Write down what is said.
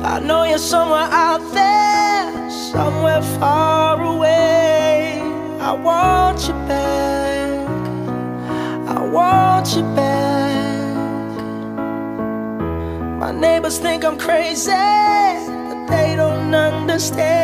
I know you're somewhere out there, somewhere far away. I want you back, I want you back. My neighbors think I'm crazy, but they don't understand.